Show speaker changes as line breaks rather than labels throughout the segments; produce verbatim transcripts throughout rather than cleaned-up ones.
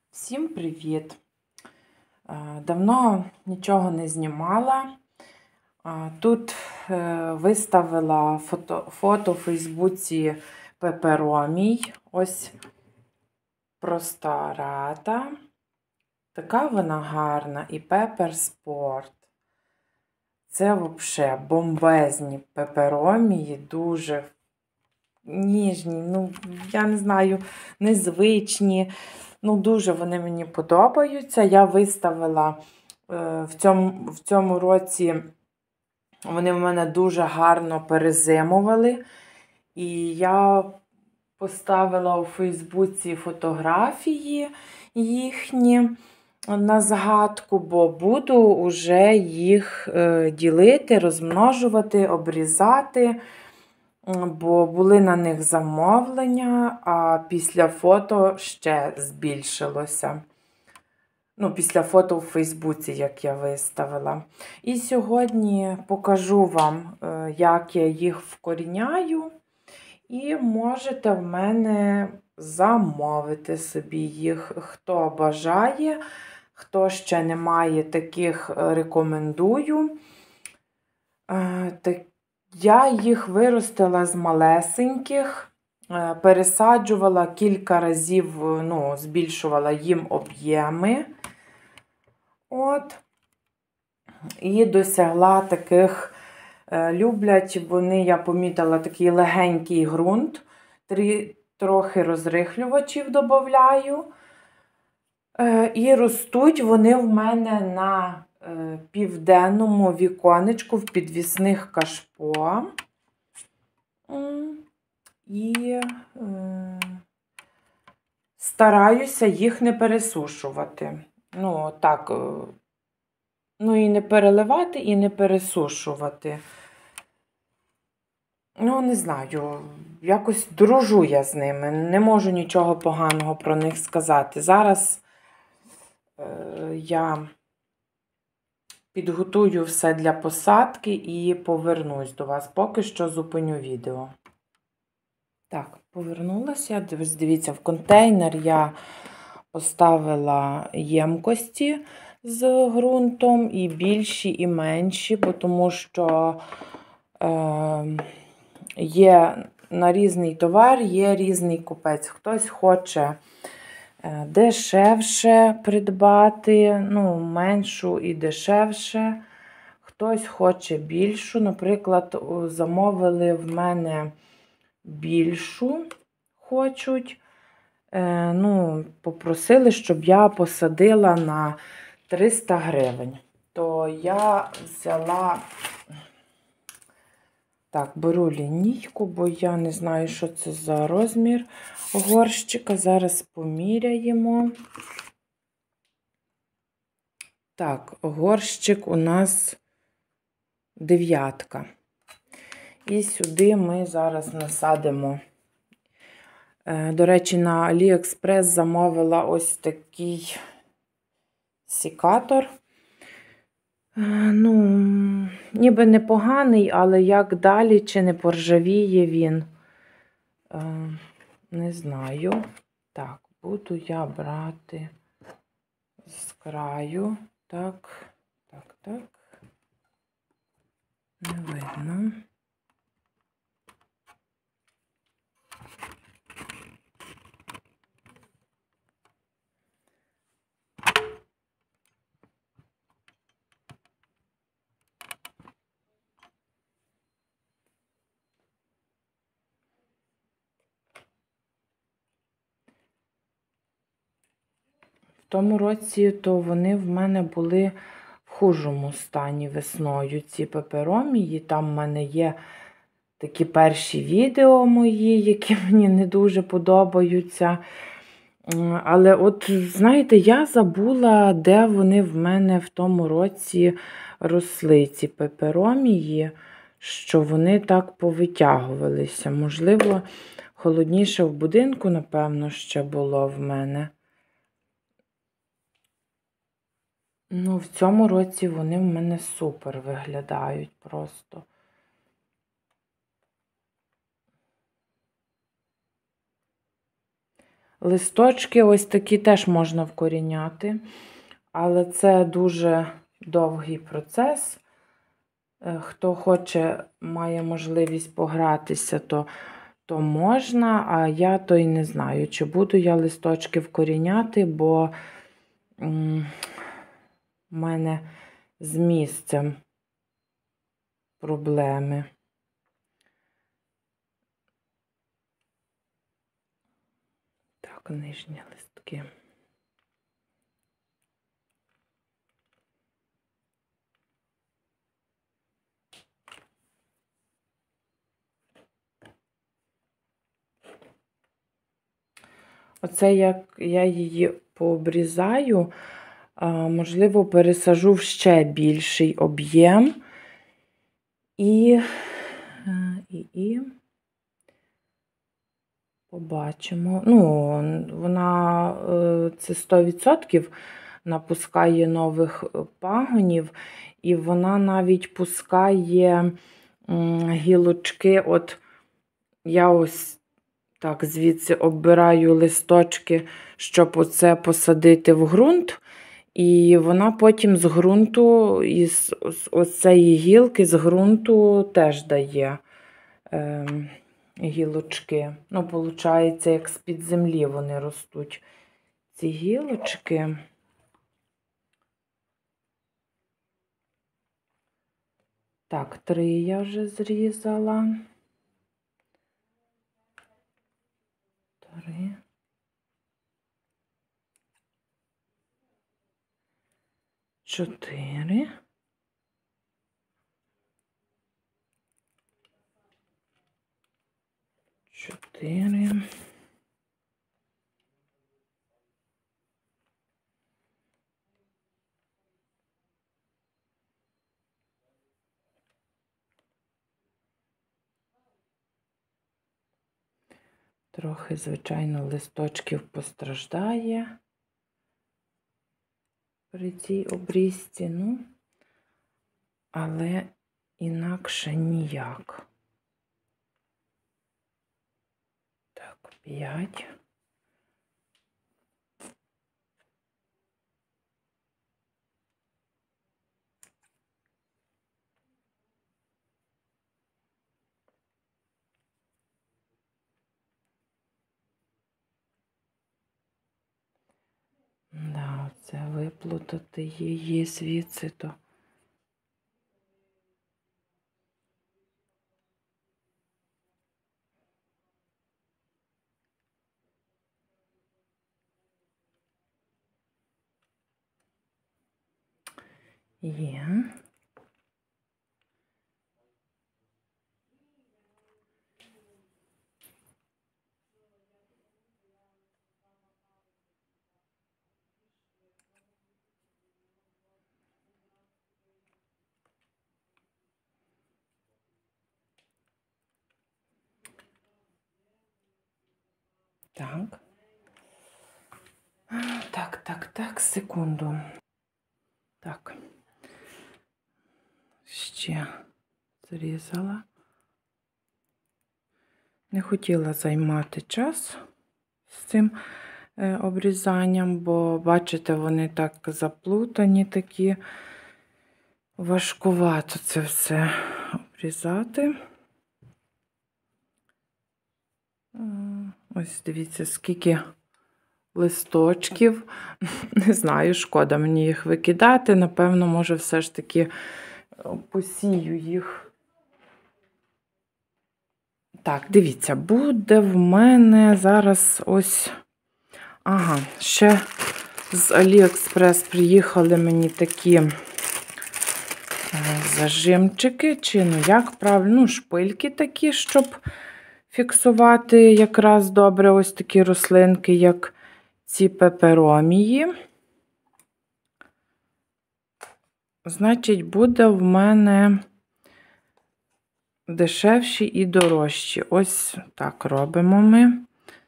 Всім привіт! Давно нічого не знімала. Тут виставила фото, фото в Фейсбуці пеперомій. Ось проста рата. Така вона гарна. І Pepper Sport. Це взагалі бомбезні пеперомії, дуже ніжні, ну, я не знаю, незвичні. Ну, дуже вони мені подобаються. Я виставила е, в цьому, в цьому році, вони в мене дуже гарно перезимували. І я поставила у Фейсбуці фотографії їхні на згадку, бо буду вже їх е, ділити, розмножувати, обрізати. Бо були на них замовлення, а після фото ще збільшилося. Ну, після фото в Фейсбуці, як я виставила. І сьогодні покажу вам, як я їх вкоріняю. І можете в мене замовити собі їх, хто бажає, хто ще не має таких, рекомендую. Так. Я їх виростила з малесеньких, пересаджувала кілька разів, ну, збільшувала їм об'єми. От. І досягла таких, люблять вони, я помітила, такий легенький ґрунт, трохи розрихлювачів додаю. І ростуть вони в мене на південному віконечку в підвісних кашпо. І е, стараюся їх не пересушувати. Ну, так, ну і не переливати, і не пересушувати. Ну, не знаю, якось дружу я з ними. Не можу нічого поганого про них сказати. Зараз е, я підготую все для посадки і повернусь до вас. Поки що зупиню відео. Так, повернулася. Дивіться, в контейнер я поставила ємкості з ґрунтом, і більші, і менші, тому що е, є на різний товар, є різний купець. Хтось хоче дешевше придбати, ну, меншу і дешевше. Хтось хоче більшу. Наприклад, замовили в мене більшу, хочуть. Е, ну, попросили, щоб я посадила на триста гривень. То я взяла, так, беру лінійку, бо я не знаю, що це за розмір горщика. Зараз поміряємо. Так, горщик у нас дев'ятка. І сюди ми зараз насадимо. До речі, на Аліекспрес замовила ось такий секатор. Ну, ніби непоганий, але як далі, чи не поржавіє він, не знаю. Так, буду я брати з краю. Так, так, так. Не видно. В тому році то вони в мене були в хужому стані весною, ці пеперомії. Там в мене є такі перші відео мої, які мені не дуже подобаються. Але от, знаєте, я забула, де вони в мене в тому році росли, ці пеперомії, що вони так повитягувалися. Можливо, холодніше в будинку, напевно, ще було в мене. Ну, в цьому році вони в мене супер виглядають просто. Листочки ось такі теж можна вкоріняти, але це дуже довгий процес. Хто хоче, має можливість погратися, то, то можна, а я то й не знаю, чи буду я листочки вкоріняти, бо м у мене з місцем проблеми. Так, нижні листки. Оце як я її пообрізаю, можливо, пересажу в ще більший об'єм. І, і, і побачимо. Ну, вона, це сто відсотків напускає нових пагонів, і вона навіть пускає гілочки. От я ось так звідси оббираю листочки, щоб оце посадити в ґрунт. І вона потім з ґрунту, із ось цієї гілки з ґрунту теж дає е, гілочки. Ну, виходить, як з-під землі вони ростуть, ці гілочки. Так, три я вже зрізала. Три. Чотири. Чотири. Трохи, звичайно, листочків постраждає при цій обрізці, ну, але інакше ніяк. Так, п'ять. Да, це виплутати її звідси, то є. Так. Так, так, так, секунду. Так. Ще зрізала. Не хотіла займати час з цим обрізанням, бо, бачите, вони так заплутані такі. Важкувато це все обрізати. Ось дивіться, скільки листочків. Не знаю, шкода мені їх викидати. Напевно, може, все ж таки посію їх. Так, дивіться, буде в мене зараз ось... Ага, ще з Аліекспрес приїхали мені такі зажимчики, чи, ну, як правильно, ну, шпильки такі, щоб фіксувати якраз добре ось такі рослинки, як ці пеперомії. Значить, буде в мене дешевші і дорожчі. Ось так робимо ми.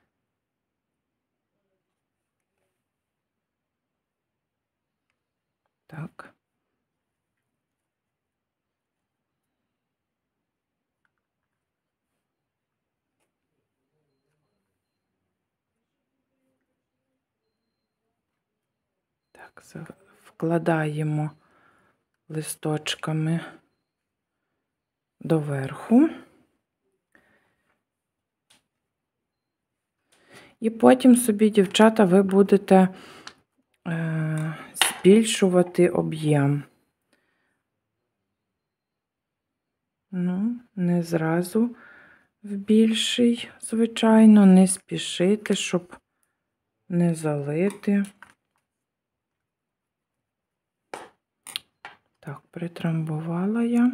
Так. Так, вкладаємо листочками доверху. І потім собі, дівчата, ви будете е, збільшувати об'єм. Ну, не зразу в більший, звичайно, не спішити, щоб не залити. Так, притрамбувала я.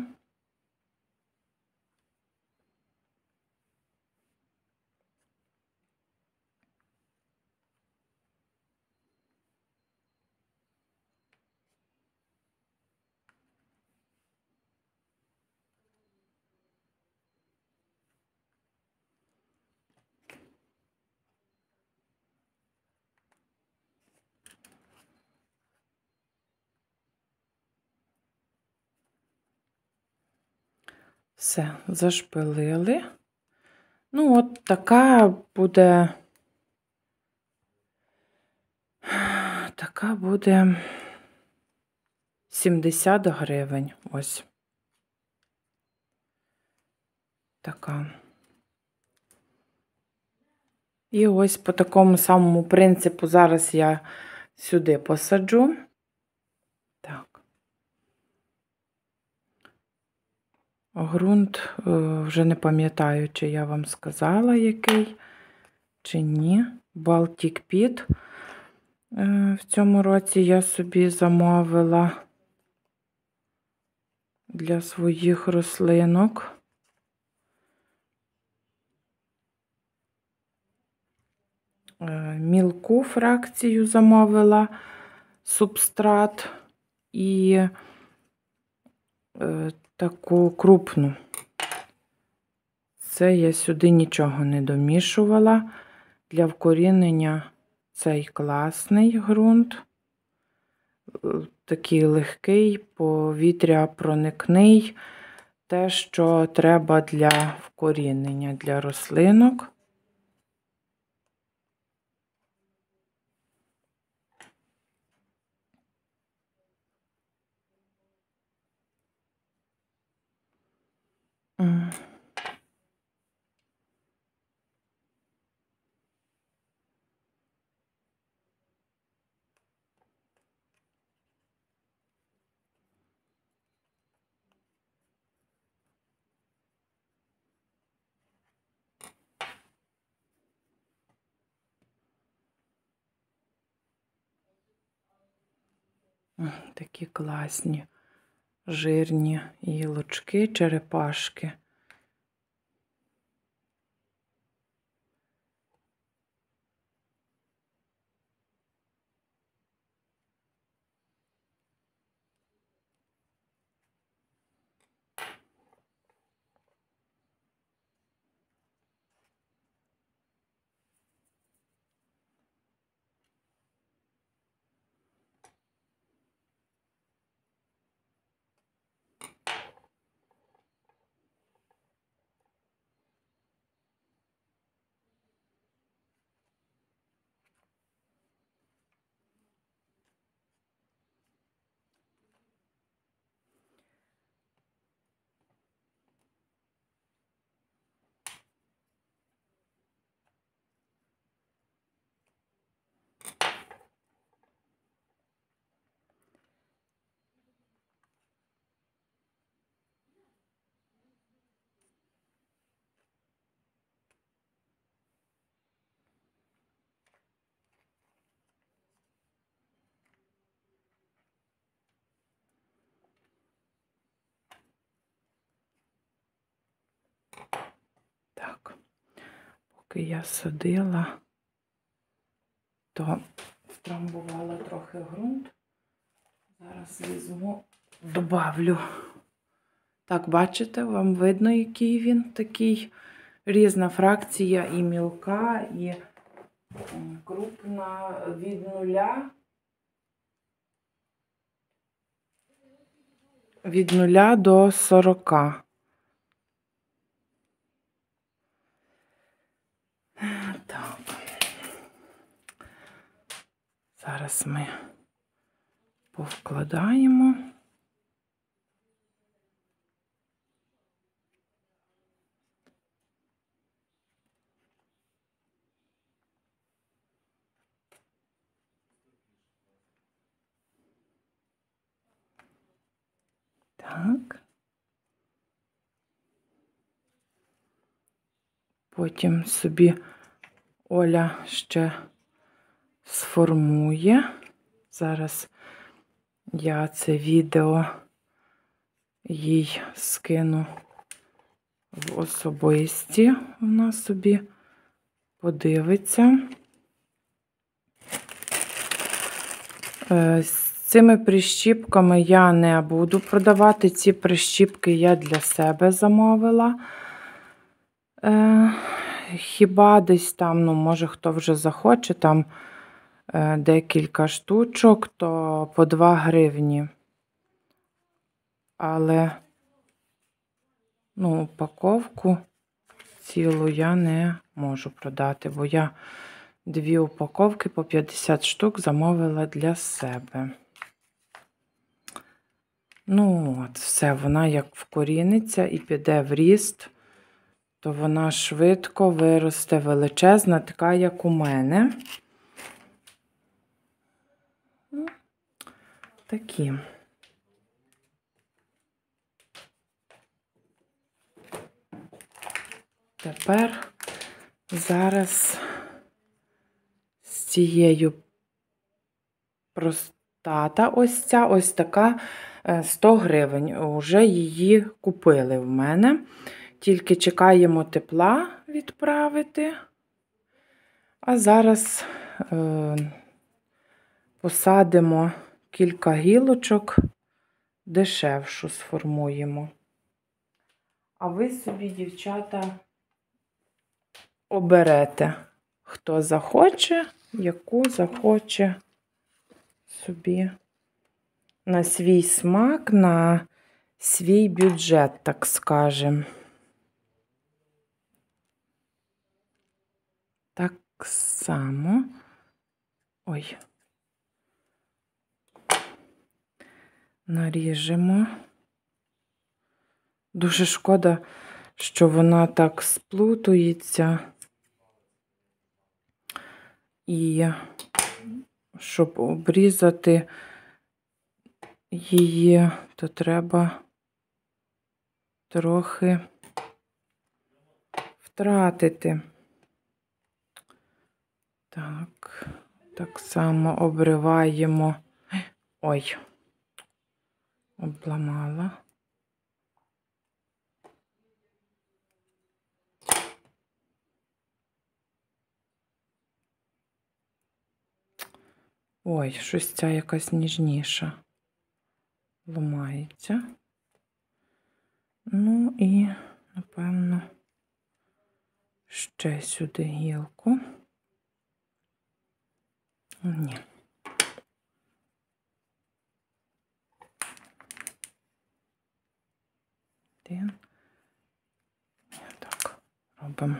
Все, зашпилили. Ну, от така буде, така буде сімдесят гривень. Ось. Така. І ось по такому самому принципу зараз я сюди посаджу. Так. Ґрунт, вже не пам'ятаю, чи я вам сказала, який, чи ні. Baltic Pit в цьому році я собі замовила для своїх рослинок. Мілку фракцію замовила, субстрат і е, таку крупну. Це я сюди нічого не домішувала. Для вкорінення цей класний ґрунт. Такий легкий, повітря проникний. Те, що треба для вкорінення, для рослинок. Такі класні, жирні гілочки, черепашки. Так, поки я садила, то втрамбувала трохи ґрунт. Зараз візьму, добавлю. Так, бачите, вам видно, який він такий. Різна фракція, і мілка, і крупна, від нуля. Від нуля до сорока. Так. Зараз ми повкладаємо. Так. Потім собі Оля ще сформує. Зараз я це відео їй скину в особисті. Вона собі подивиться. З цими прищіпками я не буду продавати. Ці прищіпки я для себе замовила. Хіба десь там, ну, може, хто вже захоче, там декілька штучок, то по два гривні. Але, ну, упаковку цілу я не можу продати, бо я дві упаковки по п'ятдесят штук замовила для себе. Ну, от, все, вона як вкоріниться і піде в ріст, то вона швидко виросте, величезна, така, як у мене. Такі. Тепер зараз з цією простата, ось ця, ось така, сто гривень. Уже її купили в мене. Тільки чекаємо тепла відправити. А зараз е, посадимо кілька гілочок, дешевшу сформуємо. А ви собі, дівчата, оберете, хто захоче, яку захоче собі на свій смак, на свій бюджет, так скажемо. Так само. Ой. Наріжемо. Дуже шкода, що вона так сплутується. І щоб обрізати її, то треба трохи втратити. Так, так само обриваємо. Ой, обламала. Ой, щось ця якась ніжніша. Ламається. Ну і, напевно, ще сюди гілку. Ні. Один. Так, робимо.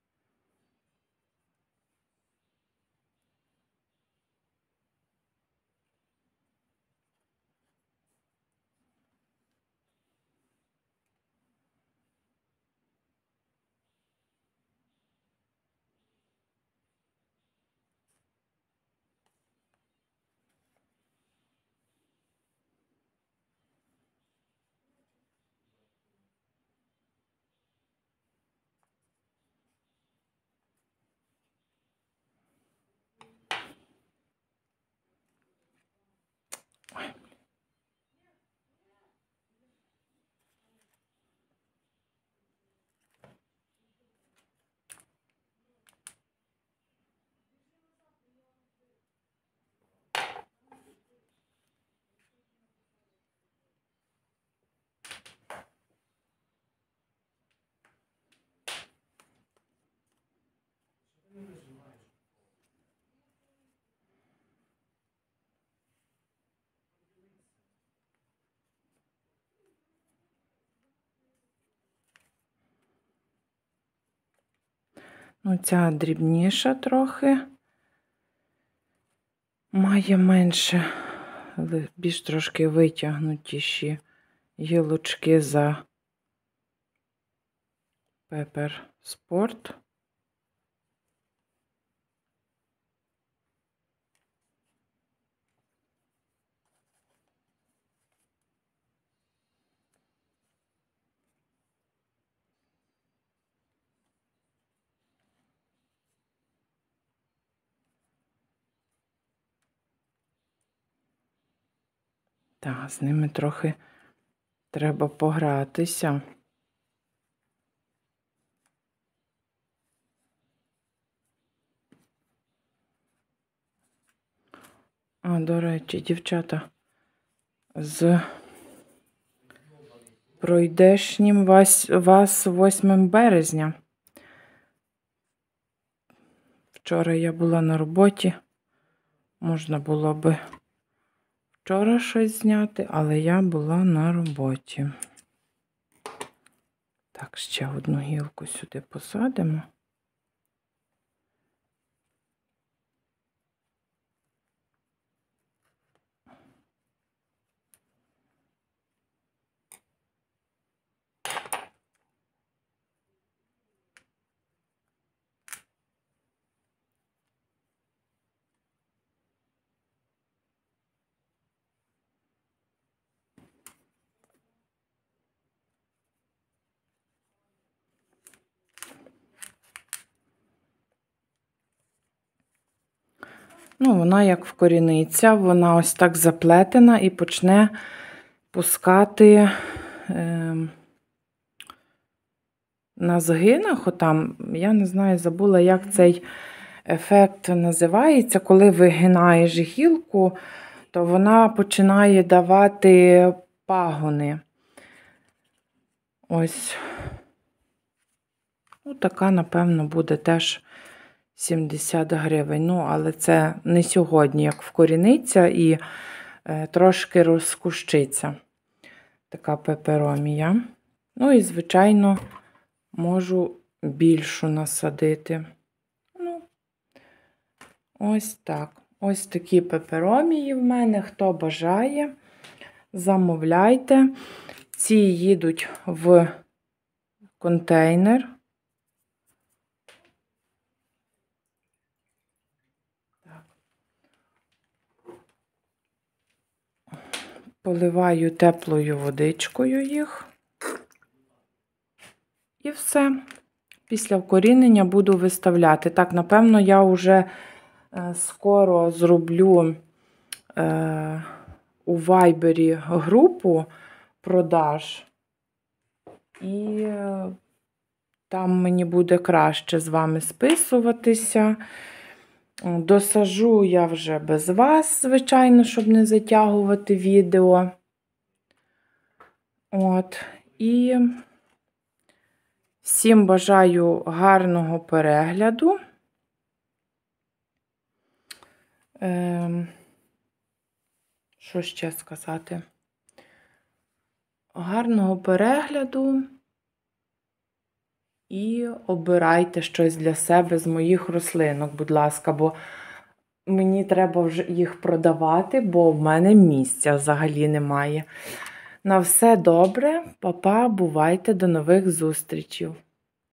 Оця дрібніша трохи, має менше більш трошки витягнутіші гілочки за Pepper Sport. Так, з ними трохи треба погратися. А, до речі, дівчата, з пройдешнім вас, вас восьмим березня. Вчора я була на роботі. Можна було би вчора щось зняти, але я була на роботі. Так, ще одну гілку сюди посадимо. Ну, вона як вкоріниться, вона ось так заплетена і почне пускати е, на згинах, отам, я не знаю, забула, як цей ефект називається, коли вигинаєш гілку, то вона починає давати пагони. Ось. Ну, така, напевно, буде теж сімдесят гривень. Ну, але це не сьогодні, як вкоріниться і е, трошки розкущиться. Така пеперомія. Ну і, звичайно, можу більшу насадити. Ну, ось так. Ось такі пеперомії в мене. Хто бажає, замовляйте. Ці їдуть в контейнер. Поливаю теплою водичкою їх. І все. Після вкорінення буду виставляти. Так, напевно, я вже скоро зроблю е, у Вайбері групу продаж. І е, там мені буде краще з вами списуватися. Досажу я вже без вас, звичайно, щоб не затягувати відео. От. І всім бажаю гарного перегляду. Ем, що ще сказати? Гарного перегляду. І обирайте щось для себе з моїх рослинок, будь ласка, бо мені треба вже їх продавати, бо в мене місця взагалі немає. На все добре, па-па, бувайте, до нових зустрічей.